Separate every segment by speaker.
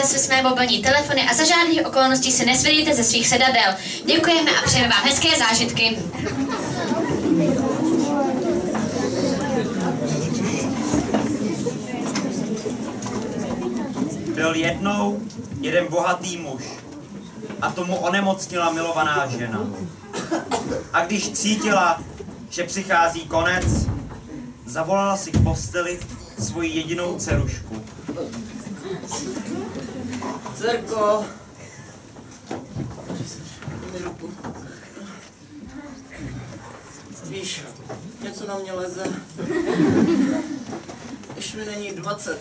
Speaker 1: si své mobilní telefony a za žádných okolností se nesvedíte ze svých sedadel. Děkujeme a přejeme vám hezké zážitky.
Speaker 2: Byl jednou jeden bohatý muž a tomu onemocnila milovaná žena. A když cítila, že přichází konec, zavolala si k posteli svoji jedinou dcerušku.
Speaker 3: Dcerko, víš, něco na mě leze. Už mi není 20.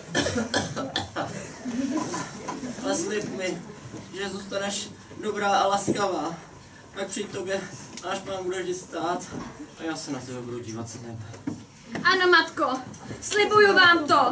Speaker 3: Ale slib mi, že zůstaneš dobrá a laskavá. Pak při tobě náš pán bude vždy stát a já se na tebe budu dívat z nebe.
Speaker 4: Ano, matko, slibuju vám to.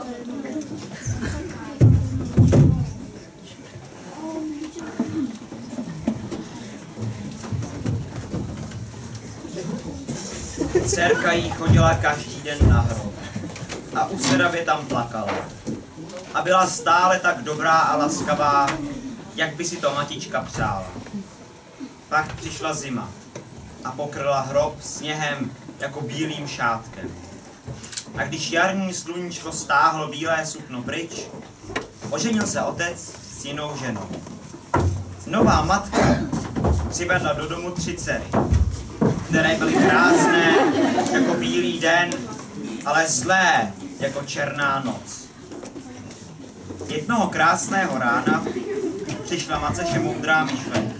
Speaker 2: Dcerka jí chodila každý den na hrob a usedavě tam plakala. A byla stále tak dobrá a laskavá, jak by si to matička přála. Pak přišla zima a pokryla hrob sněhem jako bílým šátkem. A když jarní sluníčko stáhlo bílé sukno pryč, oženil se otec s jinou ženou. Nová matka přivedla do domu 3 dcery, které byly krásné jako bílý den, ale zlé jako černá noc. Jednoho krásného rána přišla Maceše moudrá myšlenka.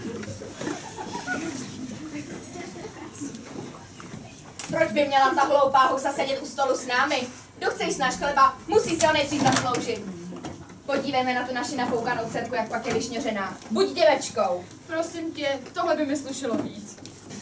Speaker 5: Proč by měla ta hloupá husa sedět u stolu s námi? Kdo chce jíst náš chleba, musí se ho nejdřív zasloužit. Podívejme na tu naši nafoukanou dcerku, jak pak je vyšňořená. Buď děvečkou.
Speaker 4: Prosím tě, tohle by mi slušelo víc.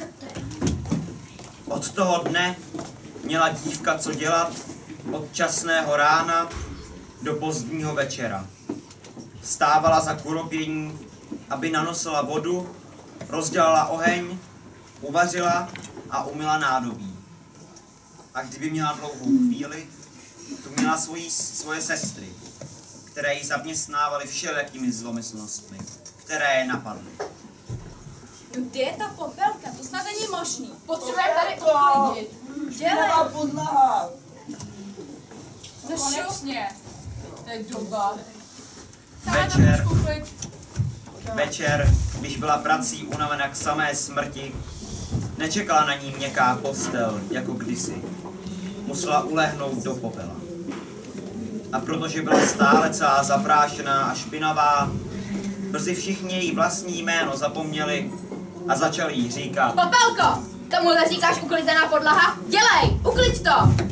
Speaker 2: Od toho dne měla dívka co dělat od časného rána do pozdního večera. Vstávala za kuropění, aby nanosila vodu, rozdělala oheň, uvařila a umyla nádobí. A kdyby měla dlouhou chvíli, tu měla svoje sestry, které ji zaměstnávaly všelijakými zlomyslnostmi, které je napadly.
Speaker 5: Kde je ta popelka? To snad není možný.
Speaker 4: Potřebujeme tady uklidit.
Speaker 5: Dělej.
Speaker 3: podlaha.
Speaker 4: No konečně. To je doba.
Speaker 2: Večer, když byla prací unavena k samé smrti, nečekala na ní měkká postel, jako kdysi. Musela ulehnout do popela. A protože byla stále celá zaprášená a špinavá, brzy všichni její vlastní jméno zapomněli a začali jí říkat:
Speaker 5: Popelko! Tomuhle říkáš uklizená podlaha? Dělej! Uklid to!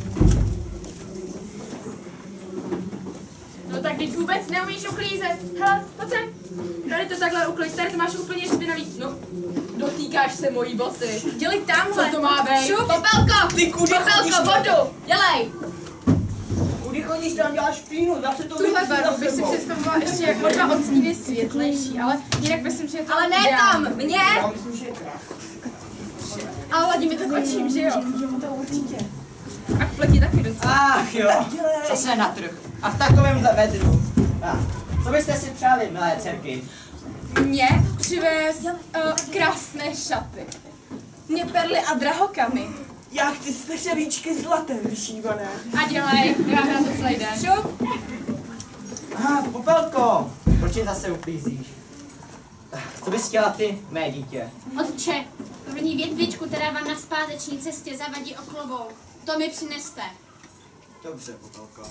Speaker 4: No tak teď vůbec neumíš uklízet. Hele, pojď sem. Tady to takhle uklid, tady to máš úplně špinavý. No, dotýkáš se mojí boty.
Speaker 5: Dělej tamhle!
Speaker 4: Co to má být?
Speaker 5: Šup! Popelko!
Speaker 3: Ty kudy chodíš?
Speaker 5: Popelko, vodu! Dělej!
Speaker 3: Kudy chodíš, tam děláš špínu, zase to
Speaker 4: Tuhle
Speaker 3: vidíš
Speaker 4: barvu
Speaker 3: za
Speaker 4: bych si
Speaker 3: sebou.
Speaker 4: představovala ještě jak možná odstíny světlejší, ale jinak myslím, že je to
Speaker 5: Ale ne
Speaker 4: ideální.
Speaker 5: tam! Mně!
Speaker 3: Já myslím, že je krásný.
Speaker 4: Ale ladí mi to k očím, že jo? To určitě. A k pleti taky docela.
Speaker 3: Ach jo, zase na trh. A v takovémhle vedru. Co byste si přáli, milé dcerky?
Speaker 4: Mě přivez krásné šaty. Mě perly a drahokamy.
Speaker 6: Já chci sleševíčky zlatem vyšívané.
Speaker 4: A dělej, já hrám to celý den.
Speaker 5: Šup!
Speaker 3: Aha, Popelko, proč je zase uklízíš? Co bys chtěla ty, mé dítě?
Speaker 7: Otče, první větvičku, která vám na zpáteční cestě zavadí o klobouk. To mi přineste.
Speaker 3: Dobře, Popelko.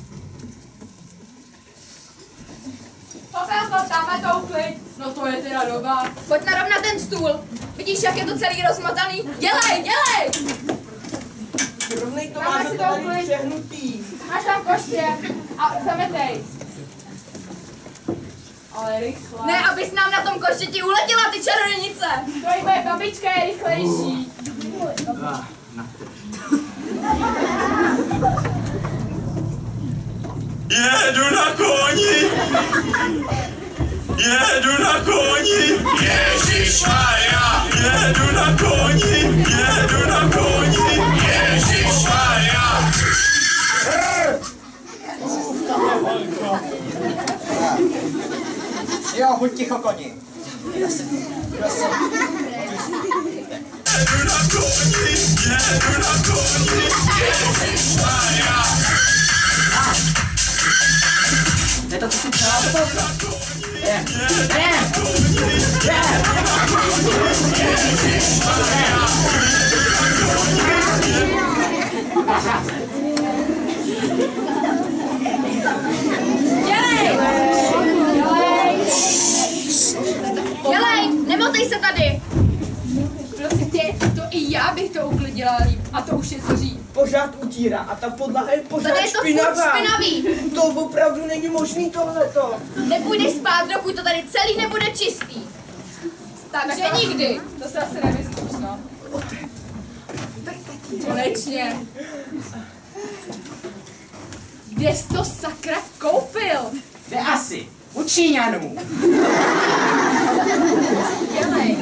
Speaker 4: Popelko, tamhle to uklid. No to je teda doba.
Speaker 5: Pojď narovnat ten stůl. Vidíš, jak je to celý rozmotaný? Dělej, dělej!
Speaker 6: Rovnej to
Speaker 4: Dáme
Speaker 6: máte
Speaker 4: si to
Speaker 6: tady
Speaker 4: uklid.
Speaker 6: přehnutý.
Speaker 4: Máš tam koště a zametej. Ale rychle.
Speaker 5: Ne, abys nám na tom koštěti uletěla, ty čarodějnice!
Speaker 4: To moje babička je rychlejší.
Speaker 2: Jedu na koni! Jedu na koni! Ježišmarja! Jedu na koni! Jedu na koni! Ježišmarja!
Speaker 3: buď ticho, koni. Je to, co si přál,
Speaker 5: Dělej, nemotej se tady.
Speaker 4: Prosím tě, to i já bych to uklidila líp. A to už je co říct.
Speaker 6: Pořád utírá a ta podlaha je pořád
Speaker 5: Tady je to furt
Speaker 6: špinavá.
Speaker 5: špinavý.
Speaker 6: To opravdu není možný tohleto.
Speaker 5: Nepůjdeš spát, dokud to tady celý nebude čistý.
Speaker 4: Takže nikdy. To se asi nevyzkouš, no. Konečně. Kde jsi to sakra koupil?
Speaker 3: Kde asi? U Číňanů.
Speaker 4: Dělej.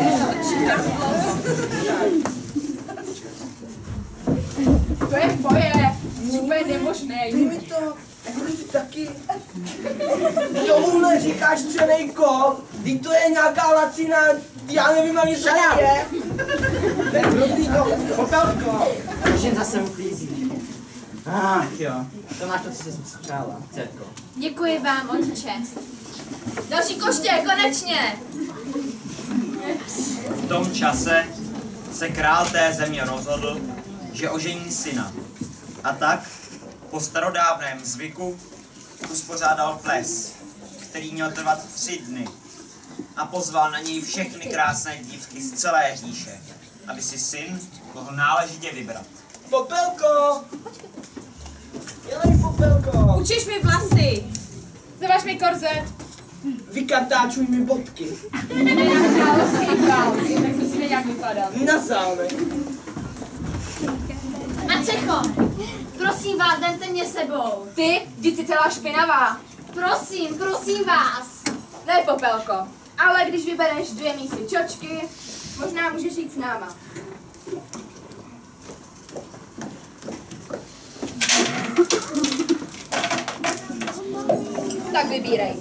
Speaker 4: To je boje. Úplně nemožnej.
Speaker 6: Dej mi to. Taky. Tomuhle říkáš celý kop. Vždyť to je nějaká lacina. Já nevím ani co to je. To je hrozný to.
Speaker 3: Popelko. Žen zase uklízí. Ach jo. To máš to, co jsi přála, dcerko.
Speaker 7: Děkuji vám, otče.
Speaker 5: Další koště, konečně.
Speaker 2: V tom čase se král té země rozhodl, že ožení syna. A tak po starodávném zvyku uspořádal ples, který měl trvat 3 dny. A pozval na něj všechny krásné dívky z celé říše, aby si syn mohl náležitě vybrat.
Speaker 6: Popelko. Dělej, Popelko.
Speaker 4: Učíš mi vlasy. Zavaž mi korzet.
Speaker 6: Vykartáčuj mi bodky.
Speaker 4: Na královský král. Tak musíme nějak vypadat.
Speaker 6: Na zámek.
Speaker 7: Mačecho, prosím vás, vemte mě sebou.
Speaker 5: Ty, vždyť jsi celá špinavá.
Speaker 7: Prosím vás.
Speaker 5: Ne, Popelko, ale když vybereš 2 mísy čočky, možná můžeš jít s náma. Tak vybírej.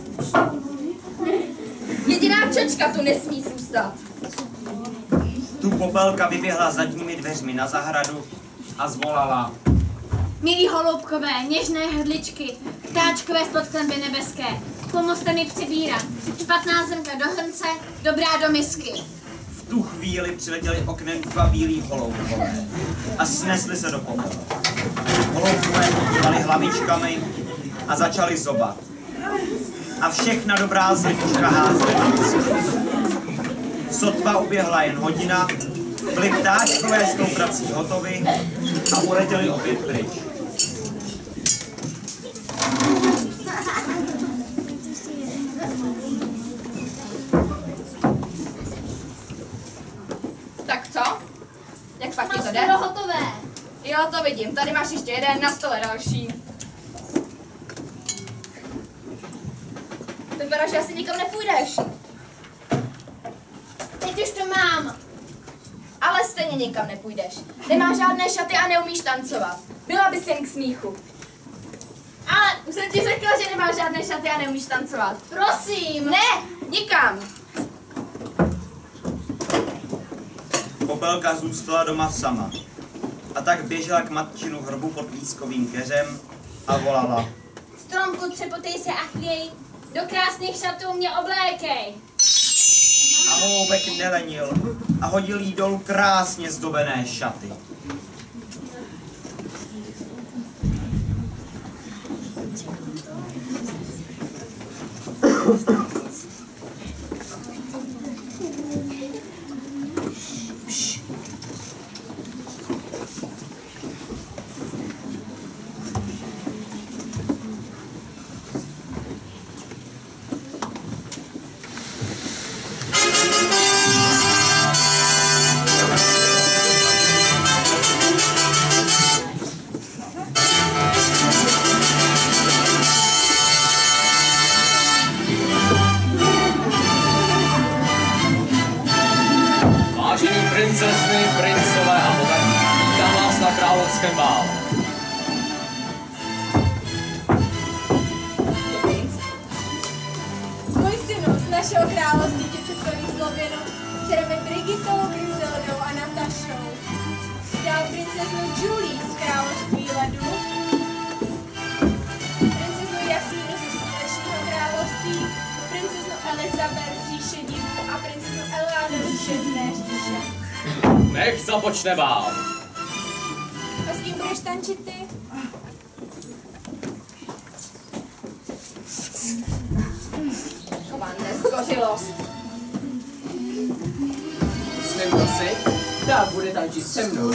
Speaker 5: Jediná čočka tu nesmí zůstat.
Speaker 2: Tu Popelka vyběhla zadními dveřmi na zahradu a zvolala.
Speaker 7: Milí holoubkové, něžné hrdličky, ptáčkové z podklenby nebeské, pomozte mi přibírat. Špatná zrnka do hrnce, dobrá do misky.
Speaker 2: V tu chvíli přiletěli oknem 2 bílí holoubkové a snesli se do popela. Holoubkové podívali hlavičkami a začali zobat. A všechna dobrá zrnička házely na misku. Sotva uběhla jen hodina, byly ptáčkové s tou prací hotovy a uletěli opět pryč.
Speaker 5: Tak co? Jak pak ti to jde?
Speaker 7: Skoro hotové.
Speaker 5: Jo, to vidím. Tady máš ještě jeden, na stole další. To vypadá, že asi nikam nepůjdeš.
Speaker 7: Teď už to mám.
Speaker 5: Ale stejně nikam nepůjdeš. Nemáš žádné šaty a neumíš tancovat. Byla bys jen k smíchu. Ale už jsem ti řekla, že nemáš žádné šaty a neumíš tancovat.
Speaker 7: Prosím.
Speaker 5: Ne, nikam.
Speaker 2: Popelka zůstala doma sama. A tak běžela k matčinu hrobu pod lískovým keřem a volala.
Speaker 7: Stromku, třepotej se a chvěj. Do krásných šatů mě oblékej.
Speaker 2: A holoubek nelenil a hodil jí dolů krásně zdobené šaty.
Speaker 8: Vážení princezny, princové a bohatí, vítám vás na královském bálu.
Speaker 4: Můj synu,
Speaker 5: našeho království tě představí Slověnu s dcerami Brigitou, Griseldou a Natašou. Dál princeznu Julie z království ledu, princeznu Jasmínu ze slunečního království, princeznu Elizabeth z říše divů a princeznu Eleanoru z žezné říše.
Speaker 8: Nech započne bál.
Speaker 5: A s kým budeš tančit ty? Taková nezgořilost.
Speaker 6: Svým nosy, tak bude tančit se mnou.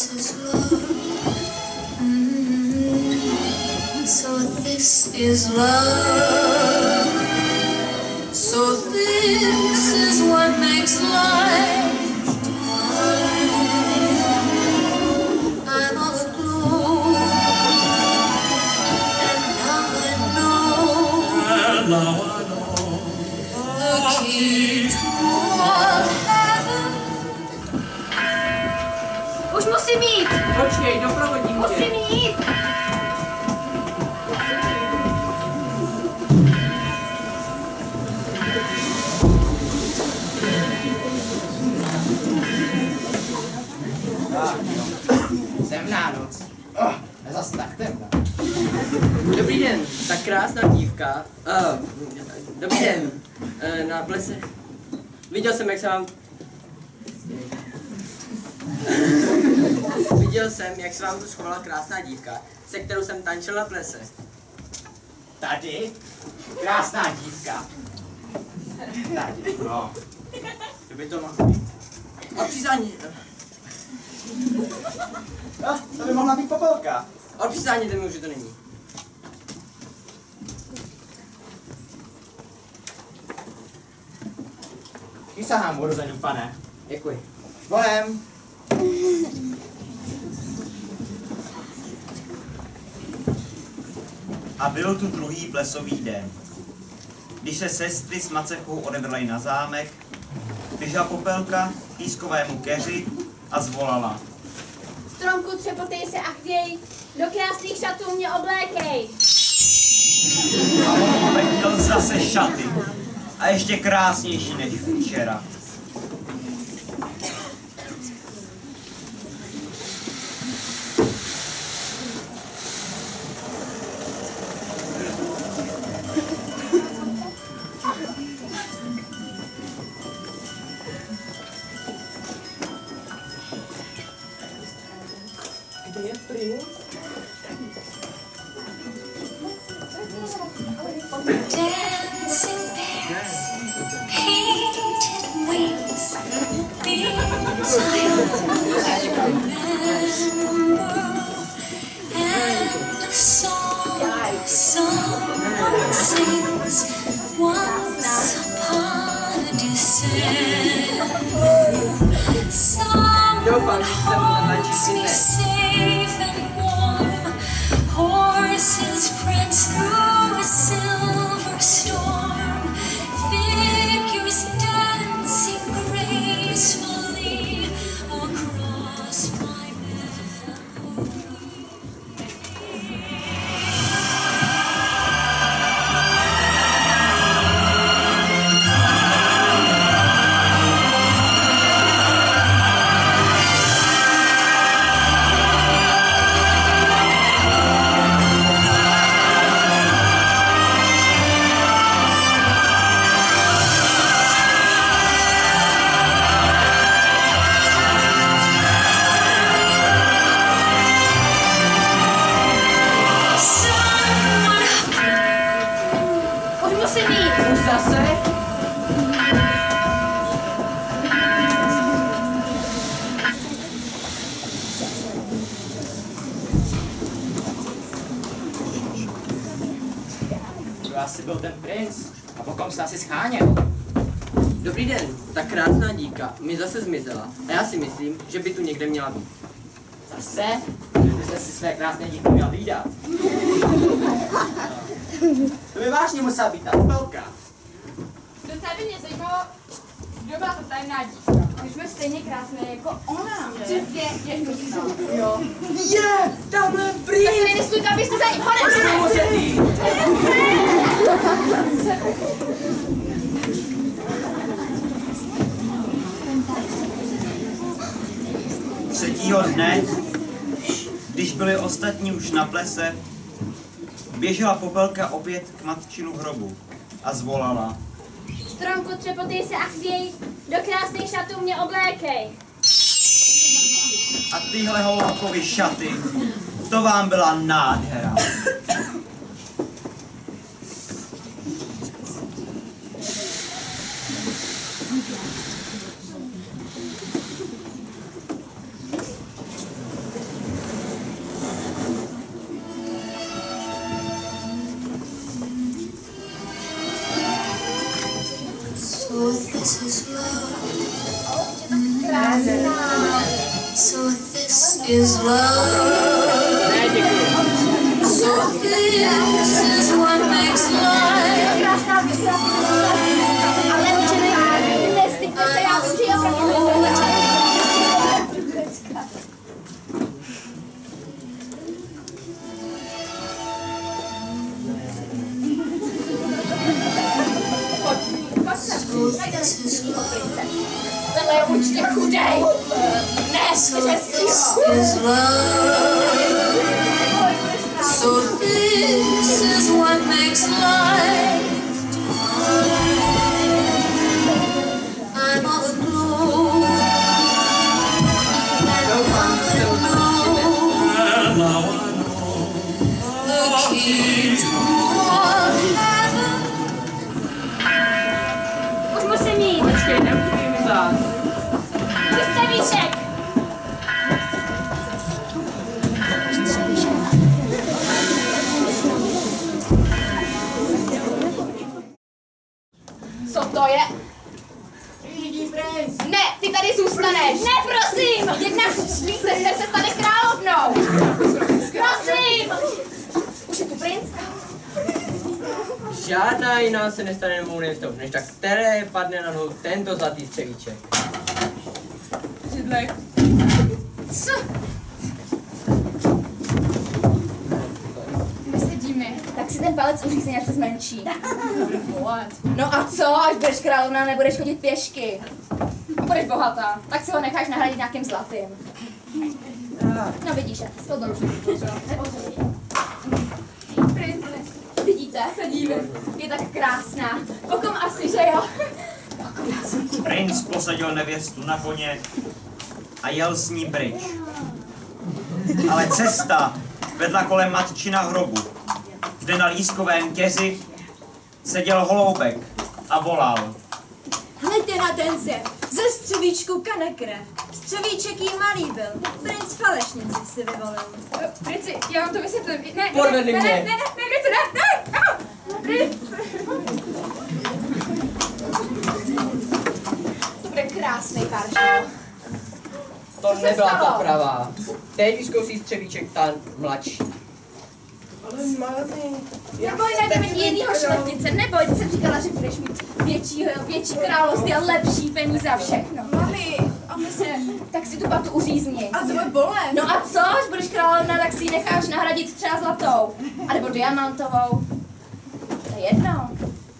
Speaker 9: So this is love. So this is what makes life I'm all aglow. And now I know the key to all heaven.
Speaker 7: Už musím jít!
Speaker 6: Počkej, doprovodím tě.
Speaker 7: Musím jít!
Speaker 6: Temná noc. Zas tak temná. Dobrý den, tak krásná dívka. Dobrý den, na plese. Viděl jsem, jak se vám... Viděl jsem, jak se vám tu schovala krásná dívka, se kterou jsem tančil na plese. Tady? Krásná dívka. Tady, no. To by to mohlo být. A přízání...
Speaker 2: To by mohla být popelka.
Speaker 6: Ale přisáhněte mi, že to není.
Speaker 2: Přísahám, urození pane.
Speaker 6: Děkuji.
Speaker 2: Bohem. A byl tu druhý plesový den. Když se sestry s Macechou odebrali na zámek, běžela popelka k pískovému keři a zvolala.
Speaker 7: Stromku, třepotej se a chtěj, do krásných šatů mě oblékej.
Speaker 2: A on oblekl zase šaty. A ještě krásnější než včera.
Speaker 6: Kde je princ?
Speaker 9: Dancing bears, painted wings, these I always remember. And a song someone sings once upon a December. Someone holds me safe and warm. Horses prance through a silver storm. Figures dancing gracefully across my memory.
Speaker 7: Už musím jít!
Speaker 6: Už zase?
Speaker 10: To asi byl ten princ. A potom se asi scháněl.
Speaker 6: Dobrý den, ta krásná dívka mi zase zmizela a já si myslím, že by tu někde měla být.
Speaker 10: Zase? Byste si své krásné dívky měl hlídat.
Speaker 2: To by vážně musela být ta popelka.
Speaker 4: Docela by mě zajímalo, kdo byla ta tajemná dívka. My jsme stejně krásné jako ona. Přesně, jak to znám.
Speaker 6: Jo. Je, tamhle
Speaker 4: Tak
Speaker 6: princ!
Speaker 4: tady nestůjte, abyste za ním hodem.
Speaker 2: Třetího dne, když byli ostatní už na plese, běžela Popelka opět k matčinu hrobu a zvolala.
Speaker 7: Stromku, třepotej se a chvěj, do krásných šatů mě oblékej.
Speaker 2: A tyhle holoubkovy šaty, to vám byla nádhera.
Speaker 9: So this is love. So this is love. So this is what makes life.
Speaker 5: Tenhle je určitě chudej. Ne,
Speaker 9: is love. So this is what makes life. I'm all aglow. And now I know the key to heaven.
Speaker 7: Už musím jít.
Speaker 6: Počkej, neutíkej mi zás.
Speaker 7: Střevíček.
Speaker 5: Co to je? Ne, ty tady zůstaneš.
Speaker 7: Ne, prosím.
Speaker 5: Jedna z tvých sester se stane královnou.
Speaker 7: Prosím.
Speaker 5: Už je tu princ?
Speaker 6: Žádná jiná se nestane mou nevěstou, než tak které padne na nohu tento zlatý střevíček.
Speaker 4: Židlek.
Speaker 5: Co?
Speaker 4: Kde sedíme?
Speaker 5: Tak si ten palec uřízne, ať se zmenší.
Speaker 4: Volat.
Speaker 5: No a co, až budeš královna, nebudeš chodit pěšky. A budeš bohatá, tak si ho necháš nahradit nějakým zlatým. No vidíš, jak to dobře.
Speaker 4: Prince.
Speaker 5: Vidíte, sedíme. Je tak krásná. Pokom asi, že jo?
Speaker 2: Princ posadil nevěstu na koně a jel s ní pryč. Ale cesta vedla kolem matčina hrobu, kde na lískovém keři seděl holoubek a volal.
Speaker 11: Hleďte na ten zev, ze střevíčku kanekrev. Střevíček jí malý byl, princ falešnici si vyvolil.
Speaker 4: Princi, já vám to vysvětlím. Ne,
Speaker 6: Podvedli mě.
Speaker 4: ne, Princi, ne. Princ.
Speaker 5: To bude krásný karšel.
Speaker 6: To nebyla ta pravá. Teď vyzkouší střevíček ta mladší. Ale mami.
Speaker 5: Neboj, najdeme ti jinýho šlechtice, neboj, ty jsem říkala, že budeš mít větší království a lepší peníze a všechno.
Speaker 11: Mami, a my se...
Speaker 5: Tak si tu patu uřízni.
Speaker 11: A to je bolest.
Speaker 5: No a co, až budeš královna, tak si ji necháš nahradit třeba zlatou. A nebo diamantovou. To je jedno.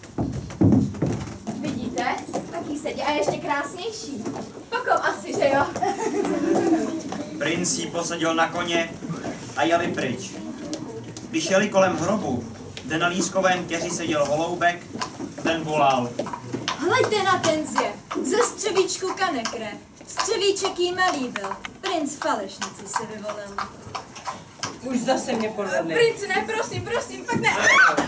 Speaker 5: Vidíte? Taký sedí a ještě krásnější. Pokom asi, že jo?
Speaker 2: Princ jí posadil na koně a jeli pryč. Když jeli kolem hrobu, kde na lískovém keři seděl holoubek, ten volal.
Speaker 11: Hleďte na ten zev, ze střevíčku kanekrev. Střevíček jí malý byl, princ falešnici si vyvolil.
Speaker 6: Už zase mě podvedli.
Speaker 4: Princi, ne, prosím, fakt ne.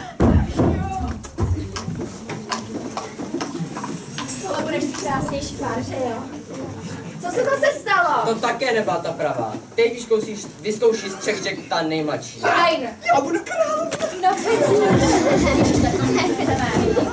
Speaker 5: Tohle bude mít krásnější pár, že jo? Co se zase stalo?
Speaker 6: To také nebyla ta pravá. Teď vyzkouší střevíček ta nejmladší.
Speaker 5: Fajn.
Speaker 6: A budu královna.
Speaker 5: No, ježiš, tak to nechceme.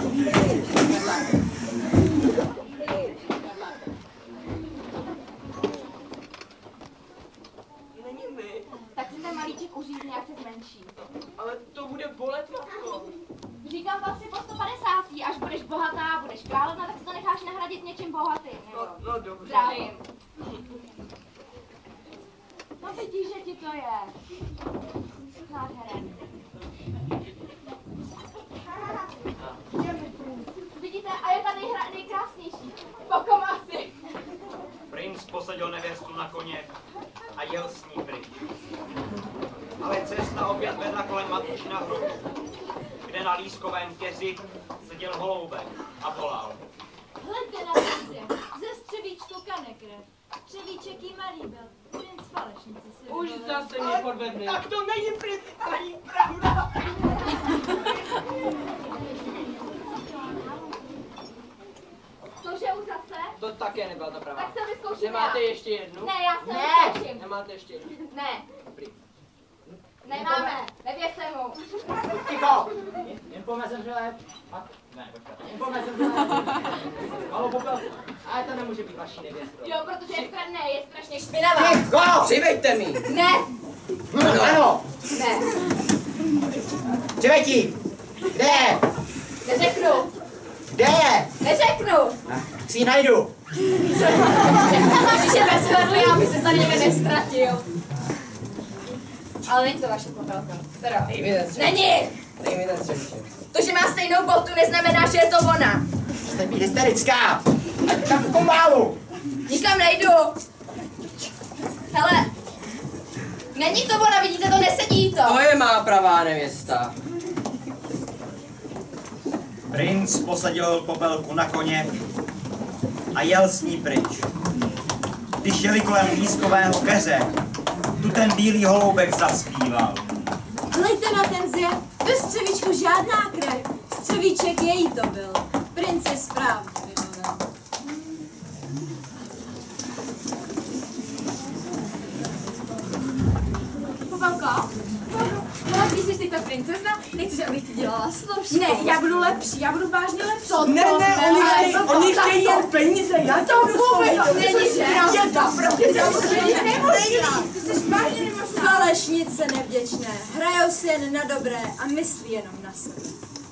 Speaker 5: Tak si ten malíček uřízne, jak se zmenší.
Speaker 6: Ale to bude bolet, matko.
Speaker 5: Říkám to asi po 150. Až budeš bohatá, budeš královna, tak si to necháš nahradit něčím bohatým.
Speaker 6: No dobře.
Speaker 5: Zdravím. No vidíš, že ti to je. Nádherné. Vidíte, a je ta nejkrásnější. Pokom asi.
Speaker 2: Princ posadil nevěstu na koně a jel s ní pryč. Ale cesta opět vedla kolem matčina hrobu, kde na lískovém keři seděl holoubek a volal.
Speaker 11: Hleďte na prince, ze střevíčku Kanekrev. Střevíček jí malý byl, princ falešnici si
Speaker 6: Už zase mě podvedli.
Speaker 3: Tak to není princ, to není pravda.
Speaker 5: Cože už zase?
Speaker 6: To také nebyla ta pravda.
Speaker 5: Tak se vyzkouším
Speaker 6: Nemáte
Speaker 5: já.
Speaker 6: ještě jednu?
Speaker 5: Ne, já se vyzkouším.
Speaker 6: Nemáte ještě jednu?
Speaker 5: Ne,
Speaker 6: Dobrý.
Speaker 5: nemáme, nevěřte mu.
Speaker 10: Ticho! Jen pojďme zemřelé. Ne, počkat. Jen pojďme zemřelé. Malou popelku. Ale to nemůže být vaší nevěstou.
Speaker 5: Jo, protože je skvrné, je strašně špinavá.
Speaker 10: Ticho!
Speaker 6: Přivejte mi!
Speaker 5: Ne,
Speaker 10: Ano!
Speaker 5: ne,
Speaker 10: Přivejti! Kde je?
Speaker 5: neřeknu,
Speaker 10: Kde je?
Speaker 5: neřeknu.
Speaker 10: Si ji najdu.
Speaker 5: Máš je bez hrdly, aby se tady někde nestratil. Ale není to vaše popelka. Teda.
Speaker 6: Dej mi ten střevíček.
Speaker 5: Není!
Speaker 6: Dej mi ten střevíček.
Speaker 5: To, že má stejnou botu, neznamená, že je to ona.
Speaker 10: Jste být hysterická. Ať tam v kombálu.
Speaker 5: Nikam nejdu. Hele, není to ona, vidíte, to nesedí to.
Speaker 6: To je má pravá nevěsta.
Speaker 2: Princ posadil popelku na koně a jel s ní pryč. Když jeli kolem lískového keře, tu ten bílý holoubek zaspíval.
Speaker 11: Hleďte na ten zjev, ve střevíčku žádná krev. Střevíček její to byl. Princ je správně vyvolal.
Speaker 4: Popelka? Mohla ty jsi ta princezna? Nechceš, abych ti dělala složku?
Speaker 11: Ne, já budu lepší, já budu vážně lepší.
Speaker 4: Co to?
Speaker 3: Ne, oni chtějí jen peníze, já to
Speaker 4: vůbec není pravda,
Speaker 11: Ty jsi vážně nemocná. Falešnice nevděčné, hrajou si jen na dobré a myslí jenom na sebe.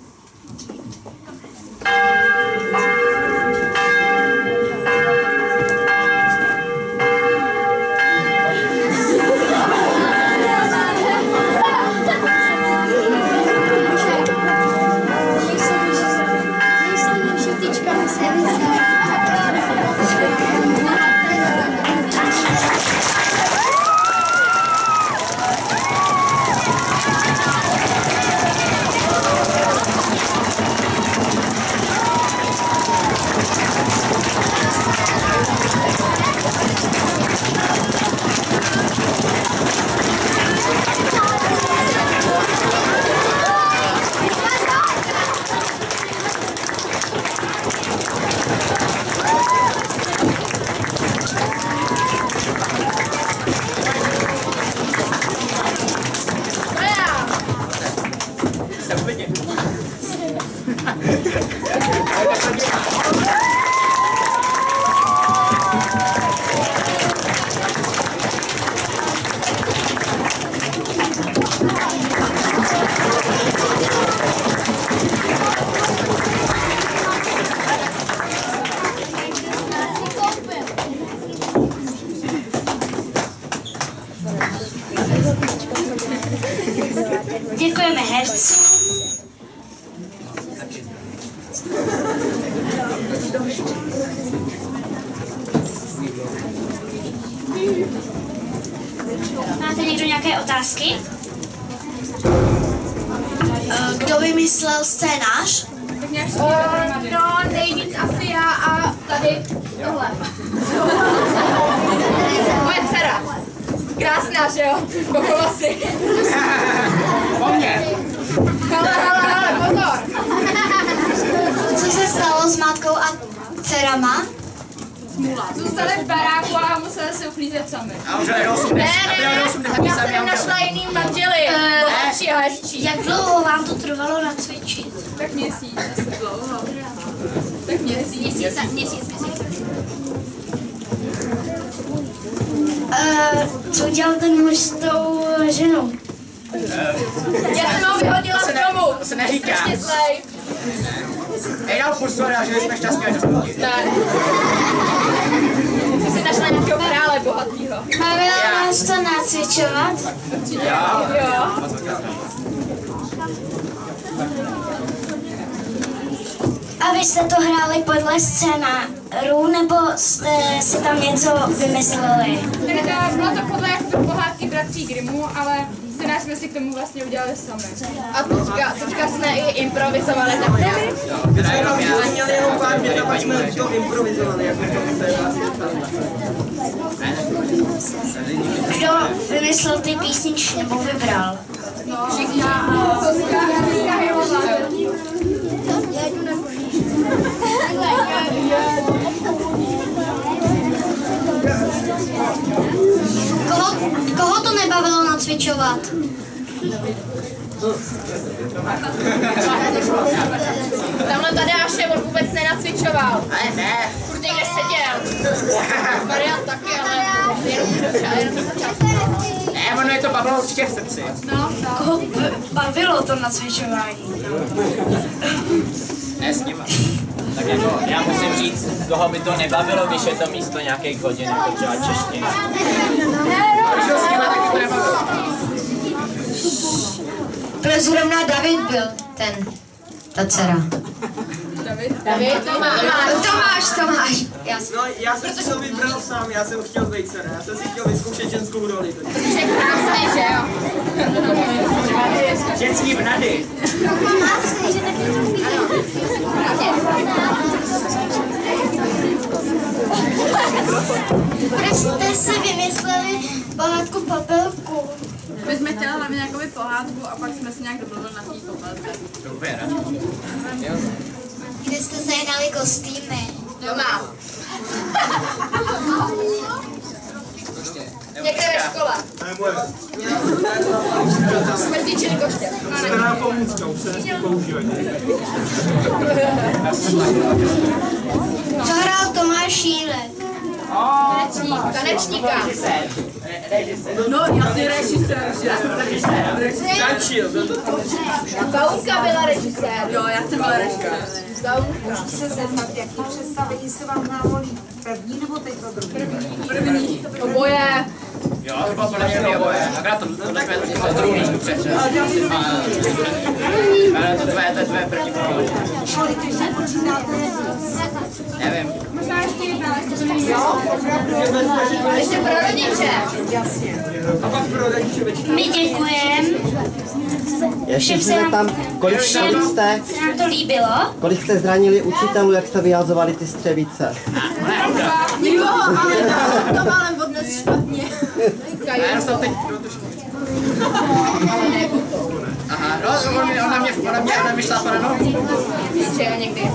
Speaker 1: Děkujeme hercům. Máte někdo nějaké otázky? Kdo vymyslel scénář?
Speaker 5: No, nejvíc asi já a tady tohle. Moje dcera. Krásná, že jo? Kokovasy.
Speaker 10: Po mně.
Speaker 5: Hele, pozor.
Speaker 1: Co se stalo s matkou a dcerama?
Speaker 4: Zůstali v baráku a museli se uklízet sami.
Speaker 10: A už je 8 dnes.
Speaker 5: Já jsem našla jiný manžely. Bohatší a hezčí.
Speaker 1: Jak dlouho vám to trvalo nacvičit?
Speaker 4: Tak měsíc, asi dlouho. Tak měsíc.
Speaker 1: Měsíc. Co dělal ten muž s tou ženou?
Speaker 5: Já jsem ho vyhodila z domu.
Speaker 10: To se neříká.
Speaker 5: Strašně zlej.
Speaker 10: Ej, dal pustit, že jsme šťastní až dospělí.
Speaker 5: Tak. Jsi si našla nějakého krále bohatýho.
Speaker 1: Bavilo vás to nacvičovat?
Speaker 5: Jo.
Speaker 1: A
Speaker 12: vy jste to hráli podle scénáru, nebo jste si tam něco vymysleli?
Speaker 4: Tak bylo to podle jak to pohádky bratří Grimmů, ale scénář jsme si k tomu vlastně udělali sami.
Speaker 5: A teďka jsme i improvizovali takhle.
Speaker 3: My jsme tam měli jenom pár minut a pak jsme to improvizovali.
Speaker 12: Kdo vymyslel ty písničky nebo vybral?
Speaker 7: Koho to nebavilo nacvičovat?
Speaker 5: Tamhle Tadeáše on vůbec nenacvičoval.
Speaker 6: Ale ne.
Speaker 5: Furt někde seděl. Marian taky, ale jenom začal.
Speaker 6: Ne, ono je to bavilo určitě v srdci.
Speaker 5: No,
Speaker 12: Koho bavilo to nacvičování?
Speaker 6: Ne s nima. Tak jako, já musím říct, koho by to nebavilo, když je to místo nějakých hodin, jako třeba češtiny. Když s nima taky to nebavilo.
Speaker 1: Proč zrovna David byl ta dcera?
Speaker 5: David,
Speaker 1: Tomáš.
Speaker 3: No, já jsem si to vybral sám, já jsem chtěl být dcera, já jsem si chtěl vyzkoušet ženskou roli.
Speaker 5: je krásný, že jo?
Speaker 6: Ženský vnady.
Speaker 12: Proč jste si vymysleli pohádku Popelku?
Speaker 4: My jsme chtěli hlavně jakoby pohádku a pak jsme si nějak domluvili na té popelce.
Speaker 6: Super.
Speaker 12: Kde jste sehnali kostýmy?
Speaker 5: Doma. Někde ve škole. Jsme zničili koště.
Speaker 3: Stará pomůcka, už se nesmí používat.
Speaker 12: Co hrál Tomáš Šílek?
Speaker 5: Tanečníka.
Speaker 4: No, jasně režisér.
Speaker 3: Stačil.
Speaker 5: Kaunka byla režisér.
Speaker 4: Jo, já jsem byla režisér.
Speaker 5: Kaunka.
Speaker 13: Se zeptat, jaký představení se vám návolí? První nebo teď to druhý?
Speaker 4: První.
Speaker 5: Oboje.
Speaker 6: Jo, to bylo podle mě oboje. Akorát to druhý přece. Ale to tvoje první polovina.
Speaker 13: Kolik ještě počítáte?
Speaker 6: Nevím.
Speaker 4: Možná ještě jedna,
Speaker 5: Ještě pro rodiče.
Speaker 13: Jasně.
Speaker 3: A pak pro rodiče
Speaker 12: My děkujeme.
Speaker 14: Ještě jsme tam, kolik
Speaker 12: Se nám to líbilo.
Speaker 14: kolik jste zranili učitelů, jak jste vyhazovali ty střevice?
Speaker 4: nikoho, ale to málem odnes špatně.
Speaker 6: Já dostal teď aha, no, ona mě šlápala nohu.
Speaker 5: Že někdy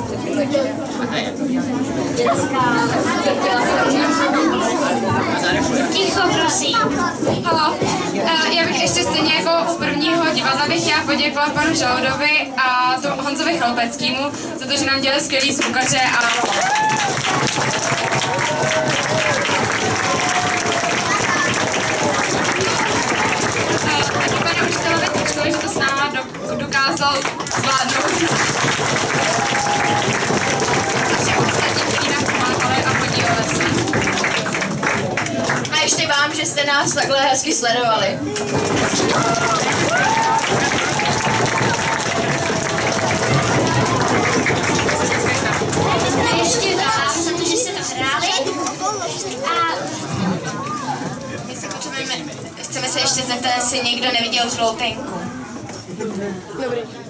Speaker 12: Ticho, prosím.
Speaker 4: Halo, já bych ještě stejně jako u prvního divadla bych chtěla poděkovat panu Žaludovi a Honzovi Chalupeckému za to, že nám dělali skvělý zvukaře a taky panu učitelovi školy, že to s náma dokázal zvládnout. A ostatní, kteří nám pomáhali a podívali se.
Speaker 5: A ještě vám, že jste nás takhle hezky sledovali.
Speaker 12: Ještě vám za to, že jste to hráli. A
Speaker 1: Chceme se ještě zeptat, jestli někdo neviděl žloutenku.
Speaker 5: Dobrý.